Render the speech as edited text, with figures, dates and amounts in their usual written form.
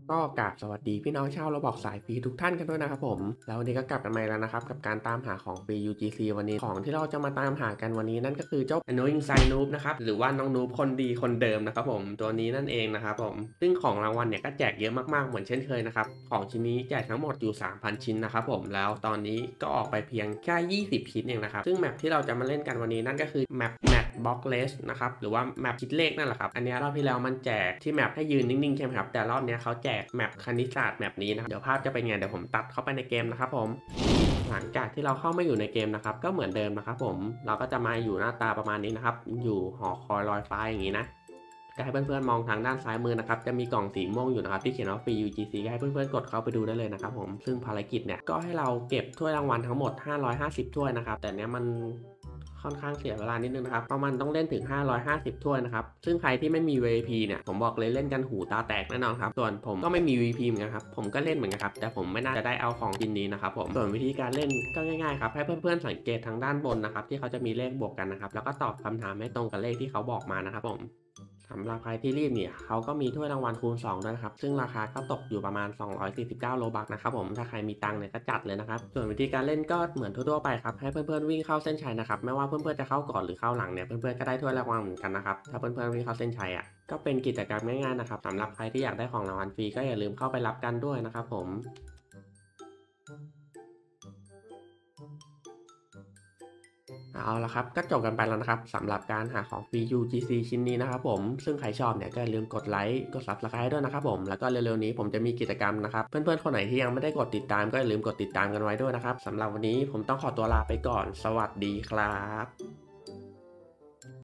ก็กราบสวัสดีพี่น้องชาวโรบอกสายฟรีทุกท่านกันด้วยนะครับผมแล้ววันนี้ก็กลับกันมาแล้วนะครับกับการตามหาของฟรี UGC วันนี้ของที่เราจะมาตามหากันวันนี้นั่นก็คือเจ้า Annoying Sai Noob นะครับหรือว่าน้องนูบคนดีคนเดิมนะครับผมตัวนี้นั่นเองนะครับผมซึ่งของรางวัลเนี่ยก็แจกเยอะมากๆเหมือนเช่นเคยนะครับของชิ้นนี้แจกทั้งหมดอยู่ 3,000 ชิ้นนะครับผมแล้วตอนนี้ก็ออกไปเพียงแค่20ชิ้นเองนะครับซึ่งแมปที่เราจะมาเล่นกันวันนี้นั่นก็คือแมปBockless นะครับหรือว่าแมปคิดเลขนั่นแหละครับอันนี้รอบที่แล้วมันแจกที่แมปให้ยืนนิ่งๆใช่ไหมครับแต่รอบนี้เขาแจกแมปคณิตศาสตร์แมปนี้นะเดี๋ยวภาพจะเป็นไงเดี๋ยวผมตัดเข้าไปในเกมนะครับผมหลังจากที่เราเข้ามาอยู่ในเกมนะครับก็เหมือนเดิมนะครับผมเราก็จะมาอยู่หน้าตาประมาณนี้นะครับอยู่หอคอยลอยฟ้าอย่างนี้นะก็ให้เพื่อนๆมองทางด้านซ้ายมือนะครับจะมีกล่องสีม่วงอยู่นะครับที่เขียนว่าฟรี UGC ก็ให้เพื่อนๆกดเข้าไปดูได้เลยนะครับผมซึ่งภารกิจเนี่ยก็ให้เราเก็บถ้วยรางวัลทั้งหมด550ถ้วยนะครับแต่เนี้ยมันค่อนข้างเสียเวลานิดนึงนะครับเพราะมันต้องเล่นถึง550ถ้วยนะครับซึ่งใครที่ไม่มี VIP เนี่ยผมบอกเลยเล่นกันหูตาแตกแน่นอนครับส่วนผมก็ไม่มี VIP เหมือนกันครับผมก็เล่นเหมือนกันครับแต่ผมไม่น่าจะได้เอาของชิ้นนี้นะครับผมส่วนวิธีการเล่นก็ง่ายๆครับให้เพื่อนๆสังเกตทางด้านบนนะครับที่เขาจะมีเลขบวกกันนะครับแล้วก็ตอบคำถามให้ตรงกับเลขที่เขาบอกมานะครับผมสำหรับใครที่รีบเนี่ยเขาก็มีถ้วยรางวัลคูณ2ด้วยนะครับซึ่งราคาก็ตกอยู่ประมาณ249โลบักนะครับผมถ้าใครมีตังค์เนี่ยก็จัดเลยนะครับส่วนวิธีการเล่นก็เหมือนทั่วๆไปครับให้เพื่อนๆวิ่งเข้าเส้นชัยนะครับไม่ว่าเพื่อนๆจะเข้าก่อนหรือเข้าหลังเนี่ยเพื่อนๆก็ได้ถ้วยรางวัลเหมือนกันนะครับถ้าเพื่อนๆวิ่งเข้าเส้นชัยอ่ะก็เป็นกิจกรรมง่ายๆนะครับสำหรับใครที่อยากได้ของรางวัลฟรีก็อย่าลืมเข้าไปรับกันด้วยนะครับผม เอาละครับก็จบกันไปแล้วนะครับสำหรับการหาของฟรี UGC ชิ้นนี้นะครับผมซึ่งใครชอบเนี่ยก็อย่าลืมกดไลค์กด Subscribe ด้วยนะครับผมแล้วก็เร็วๆนี้ผมจะมีกิจกรรมนะครับเพื่อนๆคนไหนที่ยังไม่ได้กดติดตามก็อย่าลืมกดติดตามกันไว้ด้วยนะครับสำหรับวันนี้ผมต้องขอตัวลาไปก่อนสวัสดีครับ